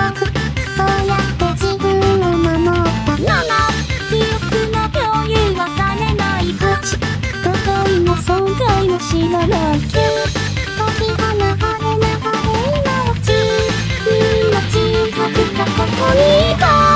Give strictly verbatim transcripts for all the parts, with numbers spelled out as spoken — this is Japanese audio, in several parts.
くそうやって自分を守ったまま記憶の共有はされない価値どこにも存在も知らないけど時が流れ流れ今はちみんな人格がここにいた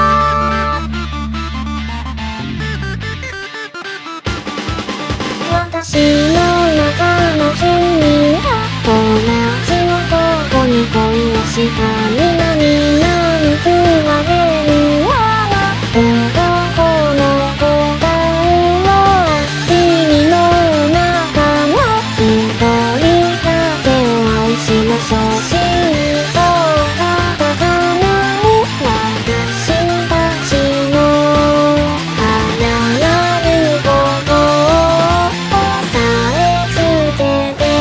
私の中の住人は同じ男に恋をした南なに食われるわ男の答えは君の中の一人だけを愛しましょう心臓が高鳴る私たちの流行ること押さえつけて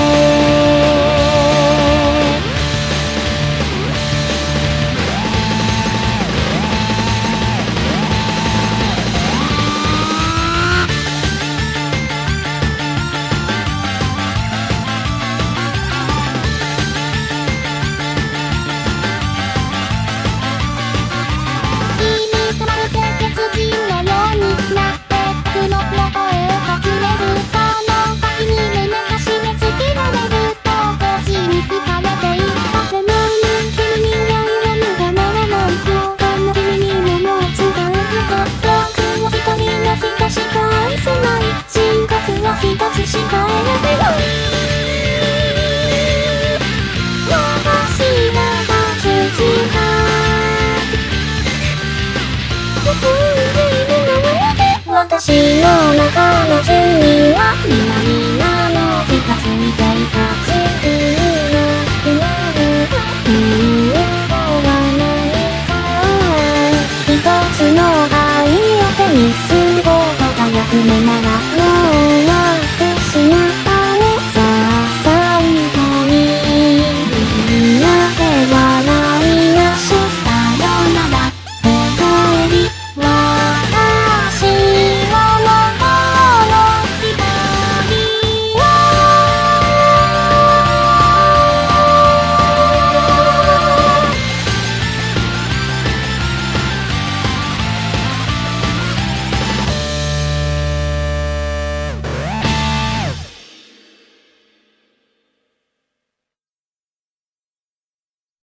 一つしか選べない私らが気づかここにいるのはなぜ私の中の住人は南なの気がついていた